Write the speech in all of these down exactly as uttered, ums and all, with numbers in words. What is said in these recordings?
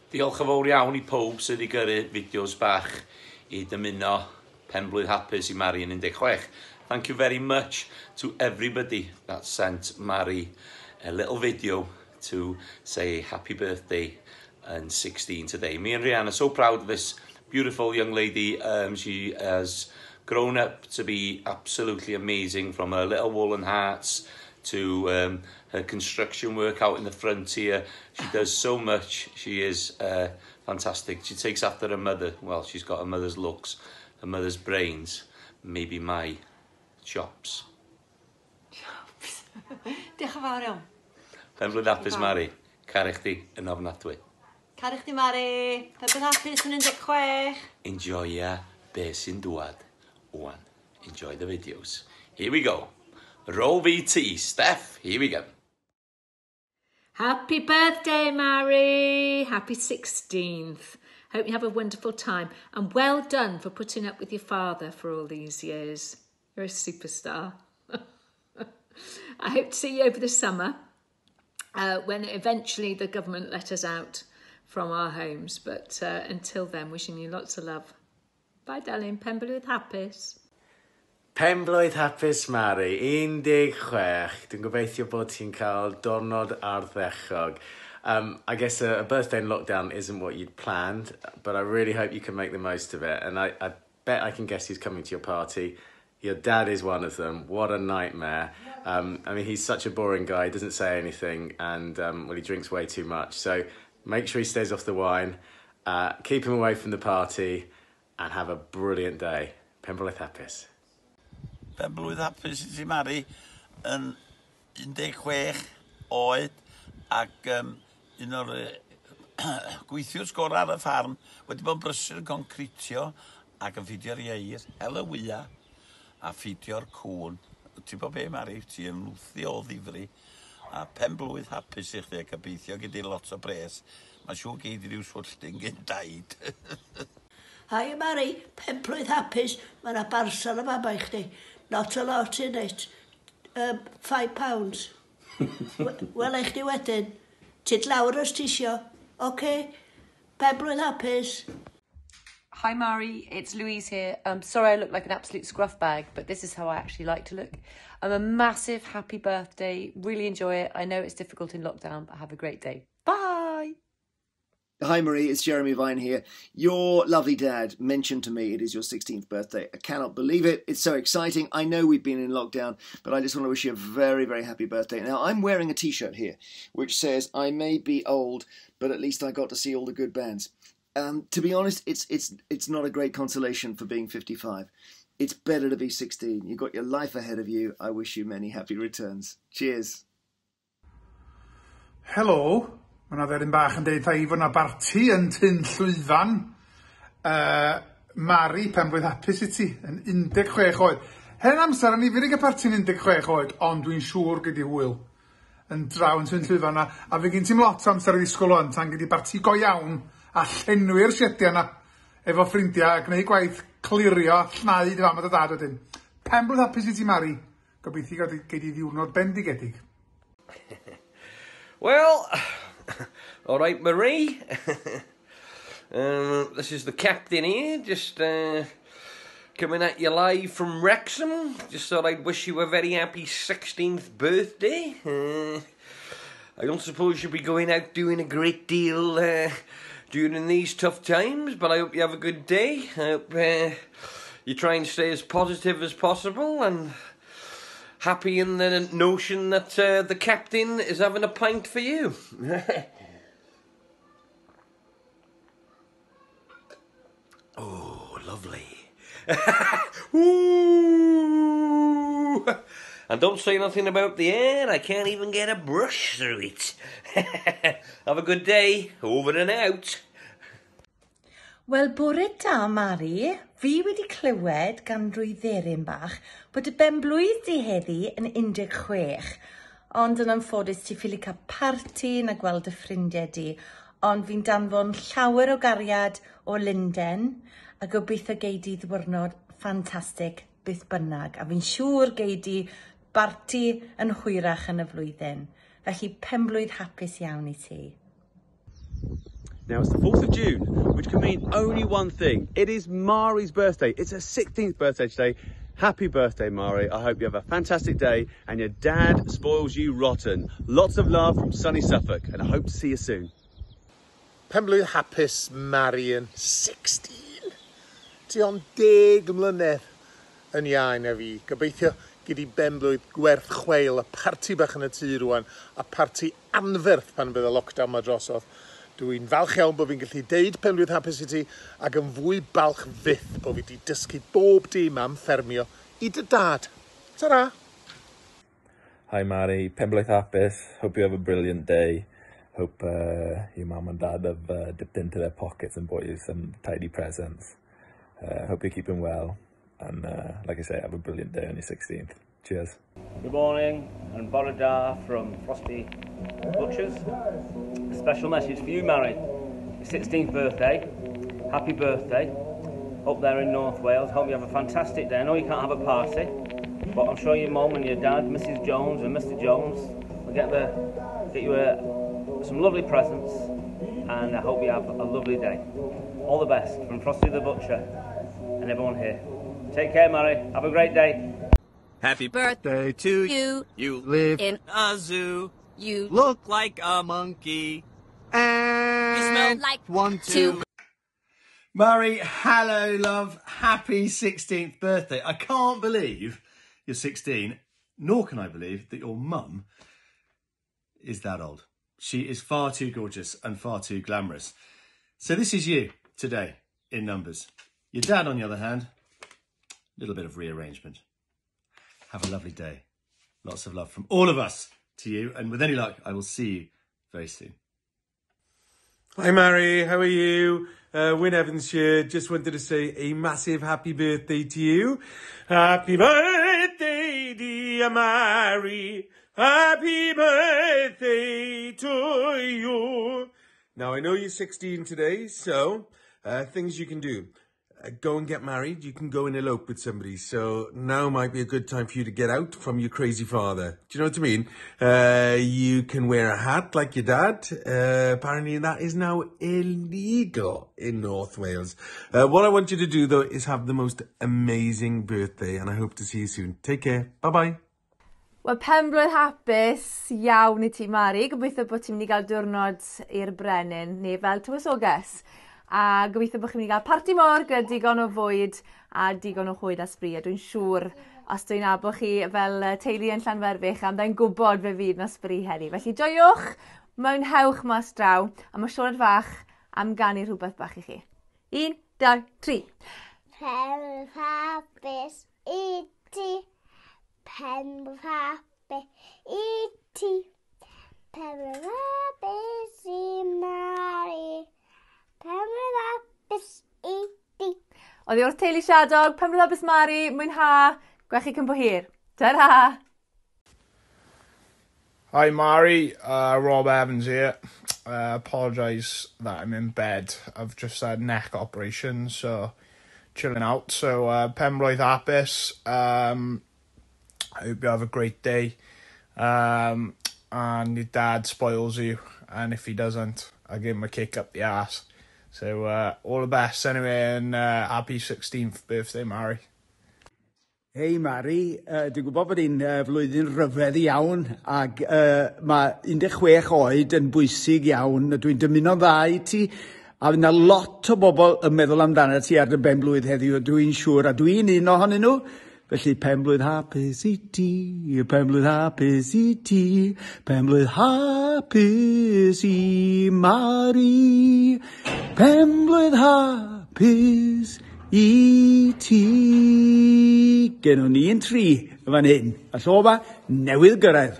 Diolch yn fawr iawn I pob sydd wedi gyrru fideos bach I dymuno penblwydd hapus I Mari yn un deg chwech. Thank you very much to everybody that sent Mari a little video to say happy birthday and sixteen today. Me and Rhiannon are so proud of this beautiful young lady. Um, she has grown up to be absolutely amazing, from her little woolen hearts to um, her construction work out in the front here. She does so much. She is uh, fantastic. She takes after her mother. Well, she's got her mother's looks, her mother's brains, maybe my chops. Chops. Diolch yn fawr iawn. Penblwydd hapus, Mari. Caru chdi yn ofnadwy. Caru chdi, Mari. Penblwydd hapus yn un deg chwech. Enjoya be sy'n dŵad. Wan. Enjoy the videos. Here we go. Roll V T. Steph, here we go. Happy birthday, Mari. Happy sixteenth. Hope you have a wonderful time. And well done for putting up with your father for all these years. You're a superstar. I hope to see you over the summer uh, when eventually the government let us out from our homes. But uh, until then, wishing you lots of love. Bye, darling. Penblwydd hapus. Penblwydd hapus, Mari. un deg chwech. Dwi'n gobeithio bod ti'n cael diwrnod ardderchog. Um, I guess a, a birthday in lockdown isn't what you'd planned, but I really hope you can make the most of it. And I, I bet I can guess who's coming to your party. Your dad is one of them. What a nightmare. Um, I mean, he's such a boring guy. He doesn't say anything, and um, well, he drinks way too much. So make sure he stays off the wine. Uh, keep him away from the party. And have a brilliant day. Penblwydd hapus. Penblwydd hapus I ti, Mari, yn un deg chwech oed, ac um, un o'r uh, gweithiwr sgor ar y ffarm wedi bod yn brysur yn concritio ac yn ffidio'r ieir, hel y wya, a ffidio'r cwn. Ti'n bod be, Mari, ti yn lwthi o ddifri, a penblwydd hapus I chdi, a gobeithio gyda lot o bres. Mae siw geid I ryw swlltyn gyn daid. Hi, Mari, penblwydd hapus, mae yna barsal yma bai chdi. Not a lot in it. Um, five pounds. Wel, eich di wedyn. Tid lawr os ti isio. OK? Penblwydd hapus. Hi, Mari. It's Louise here. I'm sorry I look like an absolute scruff bag, but this is how I actually like to look. I'm a massive happy birthday. Really enjoy it. I know it's difficult in lockdown, but have a great day. Bye. Hi Marie, it's Jeremy Vine here. Your lovely dad mentioned to me it is your sixteenth birthday. I cannot believe it. It's so exciting. I know we've been in lockdown, but I just want to wish you a very, very happy birthday. Now, I'm wearing a t-shirt here, which says, I may be old, but at least I got to see all the good bands. Um, to be honest, it's, it's, it's not a great consolation for being fifty-five. It's better to be sixteen. You've got your life ahead of you. I wish you many happy returns. Cheers. Hello. Mae yna dderin bach yn deud thai fod yna barti yn Tyn Llwyfan. Uh, Mari, penblwydd hapus I ti, yn un deg chwech oed. Hen amser, yn ifyr I gael parti yn un deg chwech oed, ond dwi'n siŵr gyda hwyl. Yn draw yn Tyn Llwyfan. A, a fe gyn ti'n lot o amser I ddisgwyl o'n, tan gyda barti go iawn, a llenwi'r siedia yna, efo ffrindiau, a gwneud gwaith clirio, llnau dy fam a dy dad wedyn. Penblwydd hapus I ti, Mari. Gobeithio gei di ddiwrnod bendigedig. Well... All right, Marie. um, this is the captain here, just uh, coming at you live from Wrexham. Just thought I'd wish you a very happy sixteenth birthday. Uh, I don't suppose you'll be going out doing a great deal uh, during these tough times, but I hope you have a good day. I hope uh, you try and stay as positive as possible and happy in the notion that uh, the captain is having a pint for you. Oh, lovely. Ooh. And don't say nothing about the air. I can't even get a brush through it. Have a good day. Over and out. Wel, bore da, Mari. Fi wedi clywed gan drwy dderyn bach bod y benblwydd di heddi yn un deg chwech. Ond yn anffodus ti ffili cael parti na gweld y ffrindiau di. Ond fi'n danfon llawer o gariad o Linden a gobeithio gei di ddiwrnod ffantastig byth bynnag. A fi'n siŵr gei di barti yn hwyrach yn y flwyddyn. Felly penblwydd hapus iawn I ti. Now it's the fourth of June, which can mean only one thing. It is Mari's birthday. It's her sixteenth birthday today. Happy birthday, Mari. I hope you have a fantastic day and your dad spoils you rotten. Lots of love from sunny Suffolk, and I hope to see you soon. Penblwydd hapus Marian, sixteen. Ti ond deg mlynedd yn iawn a fi. Gobeithio gyda benblwydd gwerth chweil, a parti bach yn y tŷ rwan, a parti anferth pan bydd y lockdown ma drosodd. Dwi'n falch iawn bod fi'n gallu deud penblwydd hapus i ti, ac yn fwy balch fyth bod fi wedi dysgu bob dim am ffermio i dy dad. Ta-ra! Hi Mari, penblwydd hapus. Hope you have a brilliant day. Hope uh, your mum and dad have uh, dipped into their pockets and bought you some tidy presents. Uh, hope you're keeping well. And uh, like I say, have a brilliant day on your sixteenth. Cheers. Good morning, and Bore da from Frosty Butchers. A special message for you, Mari. Your sixteenth birthday. Happy birthday. Up there in North Wales. Hope you have a fantastic day. I know you can't have a party, but I'm sure your mum and your dad, Missus Jones and Mister Jones, will get the get you a, some lovely presents, and I hope you have a lovely day. All the best from Frosty the Butcher and everyone here. Take care, Mari. Have a great day. Happy birthday to you. You live in a zoo. You look like a monkey. And you smell like one, two. Mari, hello, love. Happy sixteenth birthday. I can't believe you're sixteen, nor can I believe that your mum is that old. She is far too gorgeous and far too glamorous. So this is you today in numbers. Your dad, on the other hand, a little bit of rearrangement. Have a lovely day. Lots of love from all of us to you. And with any luck, I will see you very soon. Hi, Mari. How are you? Uh, Wyn Evans here. Just wanted to say a massive happy birthday to you. Happy birthday, dear Mari. Happy birthday to you. Now, I know you're sixteen today, so uh, things you can do. Uh, go and get married. You can go and elope with somebody. So now might be a good time for you to get out from your crazy father. Do you know what I mean? Uh, you can wear a hat like your dad. Uh, apparently that is now illegal in North Wales. Uh, what I want you to do, though, is have the most amazing birthday. And I hope to see you soon. Take care. Bye-bye. Wel, penblwydd hapus iawn i ti, Mari. Gobeithio bod ti'n mynd i gael diwrnod i'r brenin, neu fel tywysoges. A gobeithio bod chi'n mynd i gael parti mor gyda digon o fwyd a digon o hwyd a sbri. A dwi'n siŵr, os dwi'n abo chi fel teulu yn Llanferfych, am da'n gwybod fe fydd na sbri heddi. Felly joiwch, mwynhewch mas draw, a mae siwrad fach am ganu rhywbeth bach i chi. Un, dau, tri. Penblwydd hapus i ti. Penblwydd hapus i ti. Penblwydd hapus i Mari. Penblwydd hapus i ti. Oddi wrth teulu Siadog, penblwydd hapus Mari, mwynha, gwech chi cymbo hir. Ta-ra! Hi Mari, uh, Rob Evans here. Uh, apologise that I'm in bed. I've just had neck operation, so chilling out. So uh, penblwydd hapus. Um, I hope you have a great day. Um, and your dad spoils you, and if he doesn't, I'll give him a kick up the arse. So uh, all the best anyway, and uh, happy sixteenth birthday, Mari. Hei Mari, uh, dwi'n gwybod bod hi'n uh, flwyddyn rhyfedd iawn, ac uh, mae un deg chwech oed yn bwysig iawn. Dwi'n dymuno dda i ti, a fydd yna lot o bobl yn meddwl amdano ti ar dy benblwydd heddiw, dwi'n siŵr, a dwi'n un ohonyn nhw. Felly penblwydd hapus i ti, penblwydd hapus i ti, penblwydd hapus i Mari, penblwydd hapus i ti. Gennym ni yn tri y fan hyn, a so fa newydd gyrraedd.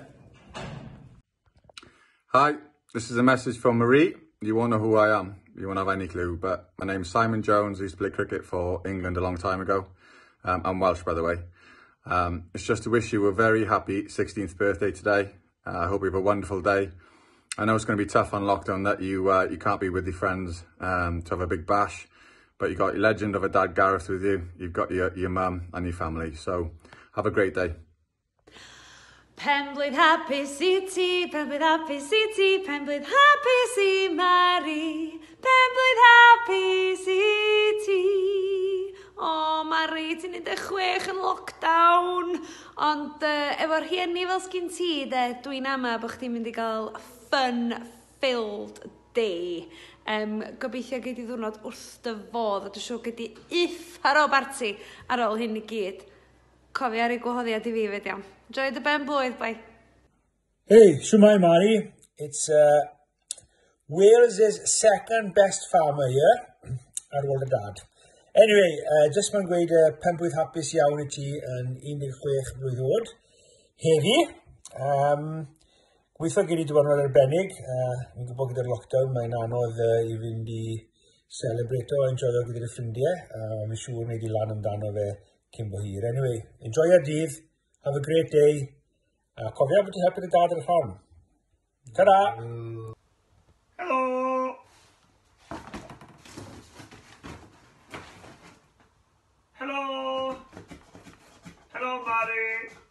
Hi, this is a message from Marie. You won't know who I am, you won't have any clue, but my name's Simon Jones. I used to play cricket for England a long time ago. Um, I'm Welsh, by the way. Um, it's just to wish you a very happy sixteenth birthday today. Uh, I hope you have a wonderful day. I know it's going to be tough on lockdown that you uh, you can't be with your friends um, to have a big bash, but you've got your legend of a dad, Gareth, with you. You've got your, your mum and your family. So have a great day. Penblwydd hapus i ti, penblwydd hapus i ti, penblwydd hapus i Mari, blwyddyn un deg chwech yn lockdown, ond uh, efo'r rhieni fel sgyn ti, de, dwi'n ama bod chdi'n mynd i gael fun-filled day. Um, gobeithio gei di ddwrnod wrth dy fodd, a dwi'n siŵr gei di uffar o barti ar ôl hyn i gyd. Cofio ar ei gwahoddiad i fi fyd iawn. Enjoy dy ben blwydd, bye. Hey, shwmai Mari. It's uh, Wales' second best farmer here, ar ôl y dad. Anyway, uh, just ma'n gweud uh, penblwydd hapus iawn i ti yn un deg chwech blwydd oed. Heddi, um, gweithio gyd i diwrnod arbennig. Uh, Mi'n gwybod gyda'r lockdown, mae'n anodd uh, i fynd i celebrato a enjoyo gyda'r ffrindiau. Uh, Mae'n siŵr wneud i lan amdano fe cyn bo hir. Anyway, enjoy'r dydd, have a great day, a cofio bod ti'n helpu dy dad ar y ffarm. Ta-ra! Helo! Helo! Helo, Mari!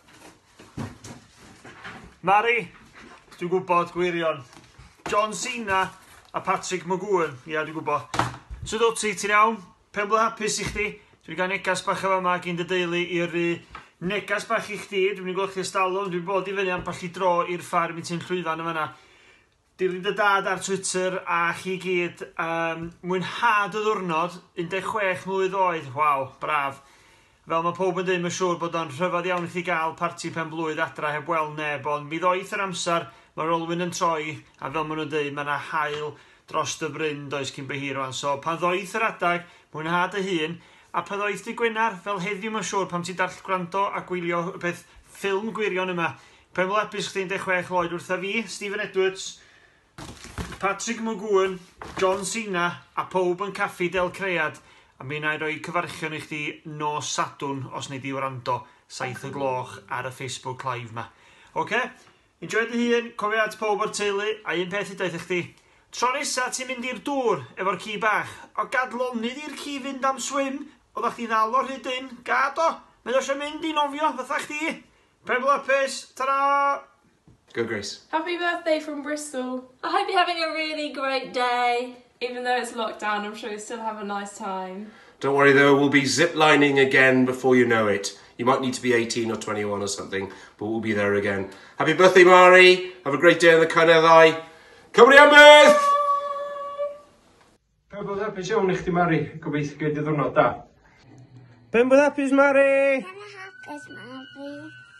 Mari, dwi'n gwybod gwirion. John Cena a Patrick McGowan, ia, dwi'n gwybod. So dod ti, ti'n iawn? Penblwydd hapus i chdi. Dwi'n gael negas bach o yma gyn dy deulu i'r negas bach i chdi. Dwi'n mynd i gweld chdi ystalwm. Dwi'n bod i fyny am bach i dro i'r ffarm i ti'n llwyfan yma yna. Dilyn dy dad ar Twitter a chi gyd, um, mwynhad y ddwrnod, un deg chwech mlwydd oed, waw, braf. Fel mae pob yn dweud, mae'n siŵr bod o'n rhyfedd iawn i chi gael parti pen blwydd adra heb weld neb, ond mi ddoeth yr amser, mae'r olwyn yn troi, a fel maen nhw'n dweud, mae yna hael dros dy bryn does cyn behir o'n. So, pan ddoeth yr adag, mwynhad y hun, a pan ddoeth di Gwenar, fel heddiw mae'n siŵr, pan ti'n darll gwrando a gwylio beth ffilm gwirion yma. Pen blwydd hapus chdi un deg chwech oed wrtha fi, Stephen Edwards, Patrick McGowan, John Cena a pob yn caffi Del Cread, a mi wna i roi cyfarchion i chdi nos Sadwn os wneud i wrando saith y gloch ar y Facebook Live ma. Oce? Enjoy dy hun, cofio at pob o'r teulu, a un peth i dweud i chdi. Tro nesa ti'n mynd i'r dŵr efo'r ci bach, o gad lonydd i'r ci fynd am swim, oeddech chdi'n alo rhydyn, gad o, mae eisiau mynd i nofio fatha chdi. Penblwydd hapus, ta-ra! Go, Grace. Happy birthday from Bristol. I hope you're having a really great day. Even though it's lockdown, I'm sure you still have a nice time. Don't worry though, we'll be zip lining again before you know it. You might need to be eighteen or twenty-one or something, but we'll be there again. Happy birthday, Mari. Have a great day on the Cyneddau. Cymru am beth! Penblwydd hapus iawn i chdi, Mari. Gobeithio gei di ddwrnod da. Penblwydd hapus, Mari! Hapus, Mari.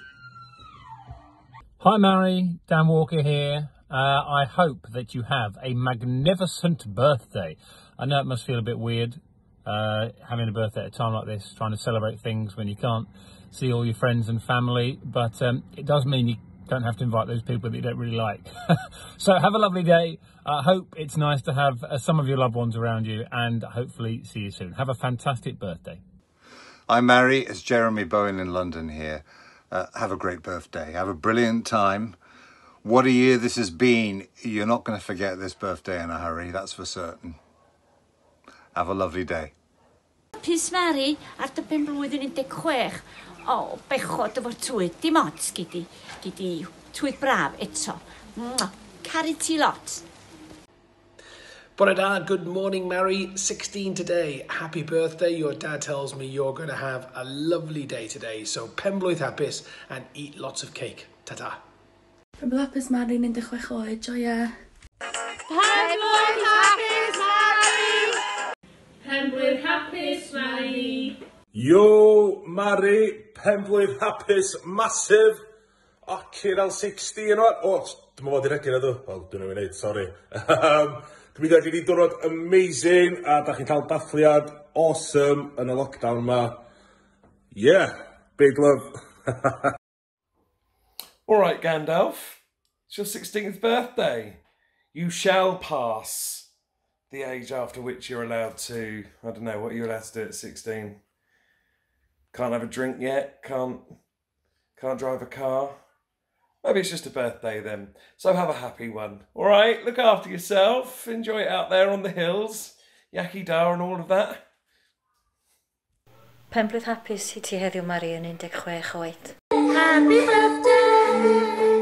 Hi Mary, Dan Walker here. Uh, I hope that you have a magnificent birthday. I know it must feel a bit weird uh, having a birthday at a time like this, trying to celebrate things when you can't see all your friends and family, but um, it does mean you don't have to invite those people that you don't really like. So have a lovely day. I uh, hope it's nice to have uh, some of your loved ones around you, and hopefully see you soon. Have a fantastic birthday. Hi Mary, it's Jeremy Bowen in London here. Uh, have a great birthday. Have a brilliant time. What a year this has been. You're not going to forget this birthday in a hurry, that's for certain. Have a lovely day. Hapus Mari ar dy ben blwyddyn un deg chwech. O, bechod efo'r twydd. Dim ots gyd i. Gyd i twydd braf eto. Mwah. Caru ti lot. Bore da, good morning Mary, sixteen today. Happy birthday, your dad tells me you're going to have a lovely day today. So penblwydd hapus and eat lots of cake. Ta-ta. Penblwydd hapus Mary, un deg chwech oed, joia. Penblwydd hapus, Mari! Penblwydd hapus, Mari! Yo, Mari, penblwydd hapus, massive. O, Cyral sixty yn oed. O, dwi'n meddwl i'r egin ydw. O, dwi'n ei wneud, sorry. Dwi'n meddwl gen i diwrnod amazing, a da chi'n cael dathliad awesome yn y lockdown ma. Yeah, big love. All right, Gandalf, it's your sixteenth birthday. You shall pass the age after which you're allowed to, I don't know, what are you allowed to do at sixteen? Can't have a drink yet, can't, can't drive a car. Maybe it's just a birthday then. So have a happy one. All right, look after yourself. Enjoy it out there on the hills. Yaki da and all of that. Penblwydd hapus i ti heddiw Mari yn un deg chwech oed. Happy birthday!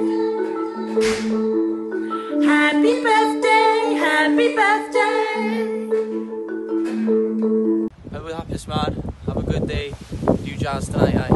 Happy birthday! Happy birthday! Penblwydd hapus man. Have a good day. Do jazz tonight, aye.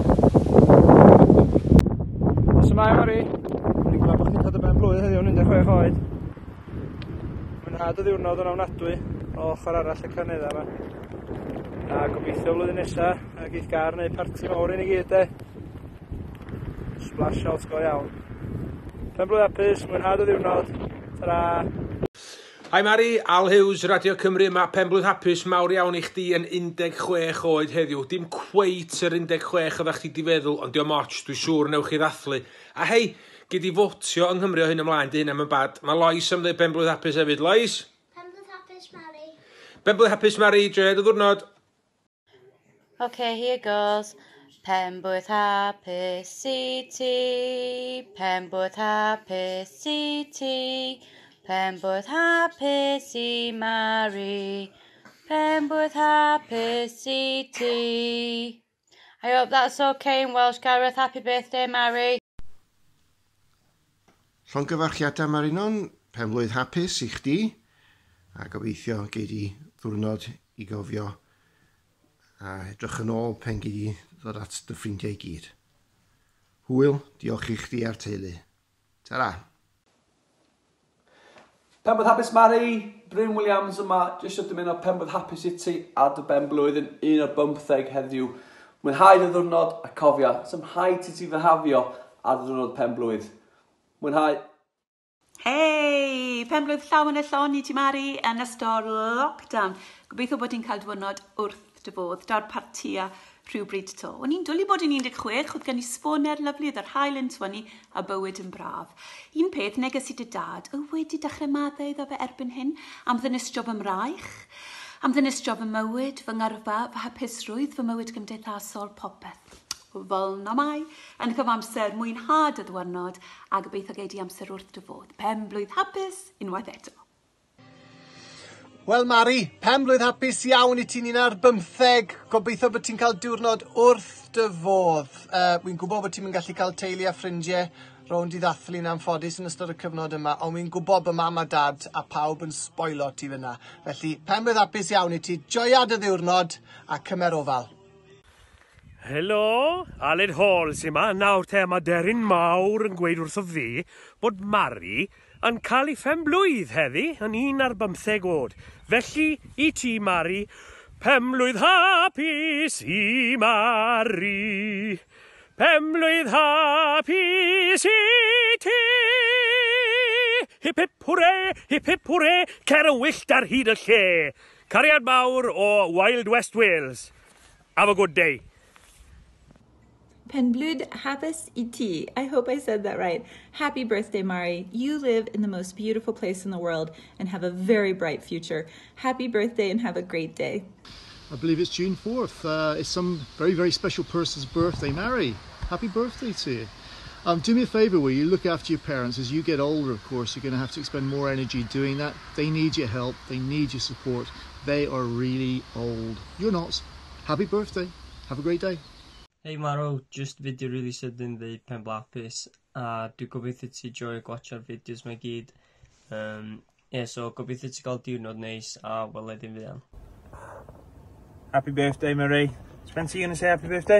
Os ymlaen, Mari. Ni'n gwybod bod chi'n cael y ben blwydd heddiw yn un deg chwech oed. Mwynhad y ddiwrnod yn ofnadwy o ochr arall y canedda yma. A gobeithio flwyddyn nesaf a geith gar neu parti mawr i ni gyd, de. Splash out go iawn. Pen blwydd hapus, mwynhad y ddiwrnod. Ta-ra! Hi Mari, Al Hughes, Radio Cymru, mae penblwydd hapus mawr iawn i chdi yn un deg chwech oed heddiw. Dim cweit yr un deg chwech oeddech chdi di feddwl, ond diolch moch, dwi'n siŵr newch chi ddathlu. A hei, gyd i fotio yng Nghymru o hyn ymlaen, di hynna mae'n bad. Mae Lois am ddweud penblwydd hapus hefyd. Lois? Penblwydd hapus, Mari. Penblwydd hapus, Mari, dred o ddwrnod. Okay, here goes. Penblwydd hapus i ti, penblwydd hapus i ti. Penblwydd hapus i Mari, penblwydd hapus i ti. I hope that's okay in Welsh, Gareth. Happy birthday, Mari. Llongyfarchiadau Marinon, penblwydd hapus i chdi, a gobeithio gei di ddwrnod i gofio a edrych yn ôl pen gei di ddod at dy ffrindiau i gyd. Hwyl, diolch i chdi a'r teulu. Ta-ra! Penblwydd hapus Mari, Bryn Williams yma, jyst ydym yn o penblwydd hapus i ti a dy ben blwydd yn un o'r bymtheg heddiw. Mwynhau dy ddwrnod a cofio, symhau ti ti fyhafio a dy ddwrnod penblwydd. Mwynhau. Hei, penblwydd llawn y llon i ti Mari yn ystod lockdown. Gobeithio bod ti'n cael diwrnod wrth dy fodd, da'r partia rhywbryd to. O'n i'n dwlu bod yn un deg chwech, oedd gen i sboner lyflu, oedd yr hael yn tywynnu a bywyd yn braf. Un peth neges i dy dad, o wedi dechrau maddau iddo fe erbyn hyn, am ddynus job ymraich, am ddynus job y mywyd, fy ngyrfa, fy hapusrwydd, fy mywyd gymdeithasol, popeth. Fel na mai, yn cyf amser mwynhad y ddwyrnod, a gobeithio gei di amser wrth dy fodd. Penblwydd hapus, unwaith eto. Wel Mari, penblwydd hapus iawn i ti'n un ar bymtheg. Gobeithio bod ti'n cael diwrnod wrth dy fodd. Uh, Wy'n gwybod bod ti'n gallu cael teulu a ffrindiau rownd i ddathlu'n anffodus yn ystod y cyfnod yma, ond wy'n gwybod bod mam a dad a pawb yn sboilo ti fyna. Felly, penblwydd hapus iawn i ti. Joiad y ddiwrnod a cymer ofal. Helo, Aled Halls yma. Nawr te mae deryn mawr yn gweud wrtho fi bod Mari yn cael ei phenblwydd heddi yn un ar bymtheg oed. Felly, i ti, Mari, penblwydd hapus i Mari. Penblwydd hapus i ti. Hip hip hwre, hip hip hwre, cer yn wyllt ar hyd y lle. Cariad mawr o Wild West Wales. Have a good day. Penblwydd hapus i ti. I hope I said that right. Happy birthday, Mari. You live in the most beautiful place in the world and have a very bright future. Happy birthday and have a great day. I believe it's June fourth. Uh, it's some very, very special person's birthday. Mari, happy birthday to you. Um, do me a favour, will you? Look after your parents. As you get older, of course, you're going to have to expend more energy doing that. They need your help. They need your support. They are really old. You're not. Happy birthday. Have a great day. Hey Maro, just fideo really sydyn ddeud penblwydd hapus a dwi'n gobeithio ti joio gwatsio'r fideos mae gyd. Um, yeah, so gobeithio ti gael diwrnod neis a weled i'n fuan. Happy birthday, Mari. Spencer, you going to say happy birthday?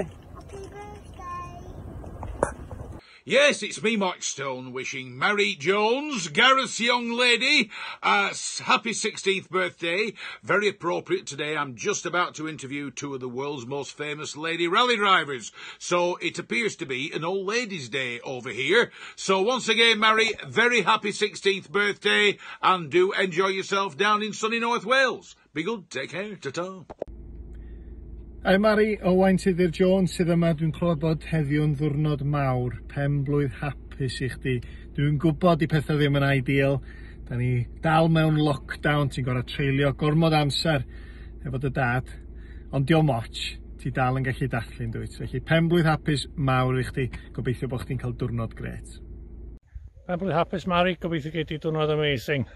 Yes, it's me, Mike Stone, wishing Mary Jones, Gareth's young lady, a happy sixteenth birthday. Very appropriate today. I'm just about to interview two of the world's most famous lady rally drivers. So it appears to be an old ladies' day over here. So once again, Mary, very happy sixteenth birthday, and do enjoy yourself down in sunny North Wales. Be good, take care, ta-ta. Ai Mari, Owain Tudur Jones sydd yma. Dwi'n clywed bod heddiw'n ddwrnod mawr, penblwydd hapus i chdi. Dwi'n gwybod i pethau ddim yn ideal. Da ni dal mewn lockdown, ti'n gorau treulio gormod amser efo dy dad. Ond diolch moch, ti dal yn gallu dathlu'n dwyt. Felly penblwydd hapus mawr i chdi, gobeithio bod chdi'n cael diwrnod gret. Penblwydd hapus Mari, gobeithio gei ti diwrnod amazing.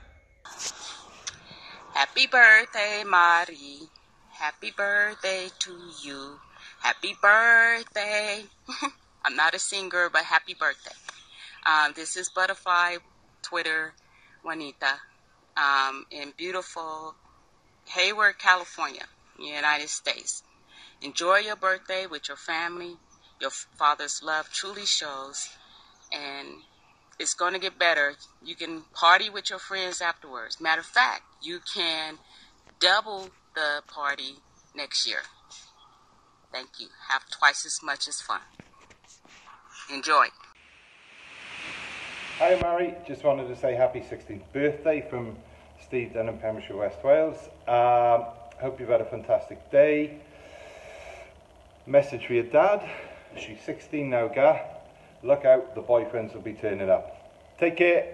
Happy birthday, Mari. Happy birthday to you. Happy birthday. I'm not a singer, but happy birthday. Um, this is Butterfly Twitter Juanita um, in beautiful Hayward, California, United States. Enjoy your birthday with your family. Your father's love truly shows, and it's going to get better. You can party with your friends afterwards. Matter of fact, you can double the party next year. Thank you. Have twice as much as fun. Enjoy. Hi Mary, just wanted to say happy sixteenth birthday from Steve Dunham, Pembrokeshire, West Wales. Um, hope you've had a fantastic day. Message for your dad. She's sixteen now, Gar. Look out, the boyfriends will be turning up. Take care.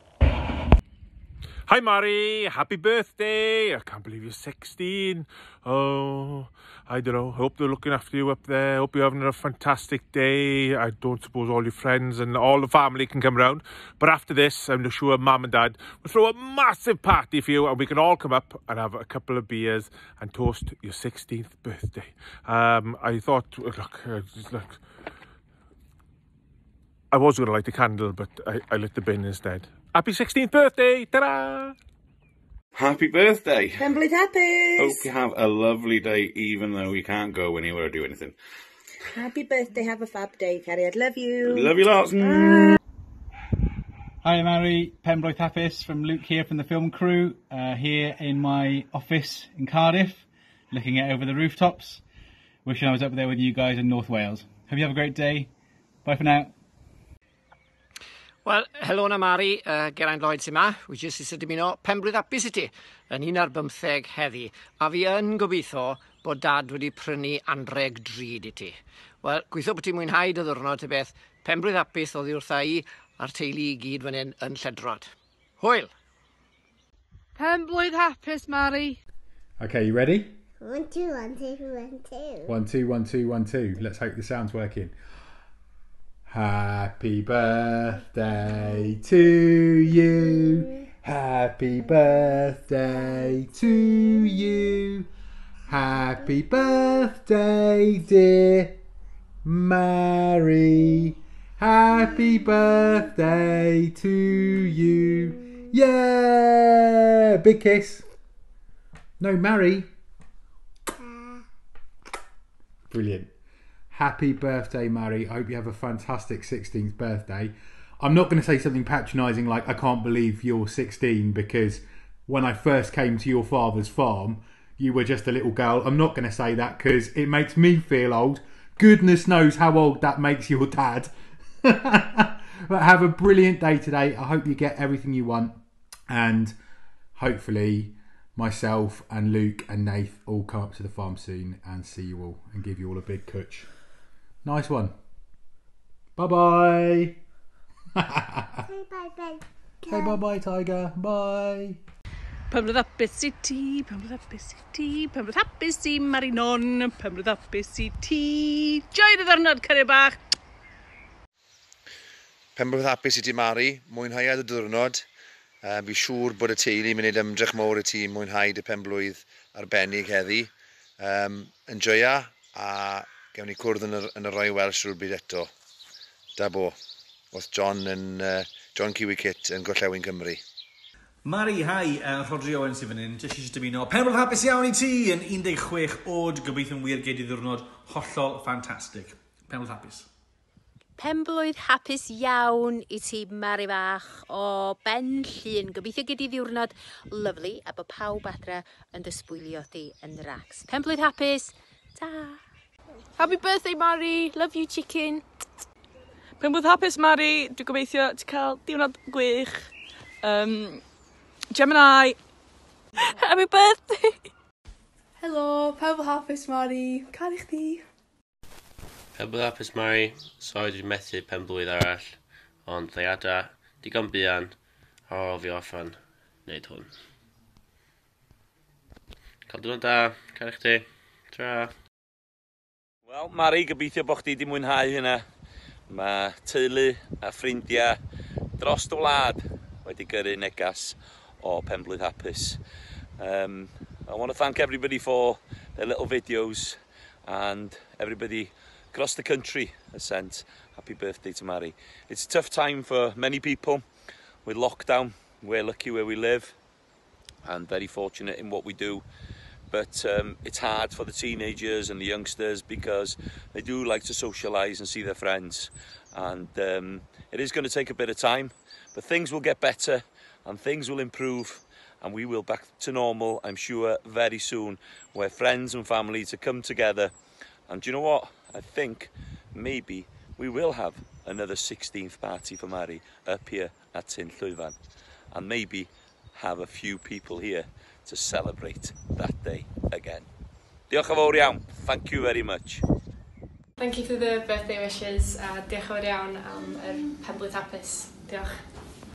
Hi Mary, happy birthday. I can't believe you're sixteen. Oh, I don't know. Hope they're looking after you up there. Hope you're having a fantastic day. I don't suppose all your friends and all the family can come round. But after this, I'm sure Mum and Dad will throw a massive party for you and we can all come up and have a couple of beers and toast your sixteenth birthday. Um, I thought, look, uh, look, I was going to light the candle, but I, I lit the bin instead. Happy sixteenth birthday! Ta-da! Happy birthday! Pemblwydd hapus! Hope you have a lovely day, even though you can't go anywhere or do anything. Happy birthday, have a fab day, Cariad. Love you. Love you lots. Mm. Hi Mary, Pemblwydd hapus from Luke here from the film crew, uh, here in my office in Cardiff, looking out over the rooftops. Wishing I was up there with you guys in North Wales. Hope you have a great day. Bye for now. Wel, helo na Mari, uh, Geraint Lloyd sy'n ma. Wi jyst eisiau dymuno Pemblwydd hapus i ti yn un ar bymtheg heddi. A fi yn gobeithio bod dad wedi prynu anreg drud i ti. Wel, gweithio bod ti'n mwynhau dy ddwrnod y beth Pemblwydd hapus oddi wrtha i a'r teulu i gyd fan hyn yn Lledrod. Hwyl! Pemblwydd hapus, Mari. Okay, you ready? One, two, one, two, one, two. One, two, one, two, one, two. Let's hope the sound's working. Happy birthday to you. Happy birthday to you. Happy birthday, dear Mary. Happy birthday to you. Yeah! Big kiss. No, Mary. Brilliant. Happy birthday, Mary. I hope you have a fantastic sixteenth birthday. I'm not going to say something patronising like, I can't believe you're sixteen, because when I first came to your father's farm, you were just a little girl. I'm not going to say that because it makes me feel old. Goodness knows how old that makes your dad. But have a brilliant day today. I hope you get everything you want. And hopefully myself and Luke and Nath all come up to the farm soon and see you all and give you all a big cwtch. Nice one. Bye-bye. Say bye-bye. Say bye-bye, Tiger. Bye. Pemblwydd hapus i ti, Pemblwydd hapus i ti, Pemblwydd hapus i Marinon, Pemblwydd hapus i ti. Joio dy ddyrnod, cariad bach. Pemblwydd hapus i ti, Mari. Mwynhau dy diwrnod. Uh, fi siŵr bod y teulu yn gwneud ymdrech mawr i ti mwynhau dy penblwydd arbennig heddi. Um, enjoya a gewn ni cwrdd yn yr, yn y Roi Welsh rwy'r byd eto. Da bo. Oedd John yn uh, John Kiwi Kit yn Gorllewin Cymru. Mari, hi, uh, Rodri Owen sy'n fan hyn. Jyst eisiau dymuno Pemblwydd hapus iawn i ti yn un deg chwech oed. Gobeithio'n wir gei di ddiwrnod hollol ffantastig. Pemblwydd hapus. Pemblwydd hapus iawn i ti, Mari bach, o Ben Llun. Gobeithio gei di ddiwrnod lyflu a bod pawb adre yn dysbwylio ti yn rags. Pemblwydd hapus, ta! Happy birthday, Mari. Love you, chicken. Pemblwydd hapus, Mari. Dwi'n gobeithio ti cael diwrnod gwych. Um, Gemini. Happy birthday. Helo, Pemblwydd hapus, Mari. Caru chdi. Pemblwydd hapus, Mari. Sori dwi'n methu penblwydd arall, ond ddeiada digon buan ar ôl fi orffan wneud hwn. Cael diwrnod da, caru chdi. Tra. Wel, Mari, gobeithio bod chdi wedi mwynhau hynna. Mae teulu a ffrindiau dros y wlad wedi gyrru negas o Pemblwydd hapus. Um, I want to thank everybody for their little videos, and everybody across the country has sent happy birthday to Mari. It's a tough time for many people with lockdown. We're lucky where we live and very fortunate in what we do. but um, it's hard for the teenagers and the youngsters because they do like to socialise and see their friends, and um, it is going to take a bit of time, but things will get better and things will improve, and we will back to normal, I'm sure, very soon, where friends and family to come together. And do you know what? I think maybe we will have another sixteenth party for Mari up here at Tyn Llwyfan, and maybe have a few people here to celebrate that day again. Diolch yn fawr iawn. Thank you very much. Thank you for the birthday wishes. Uh, diolch yn fawr iawn am yr penblwydd hapus. Diolch.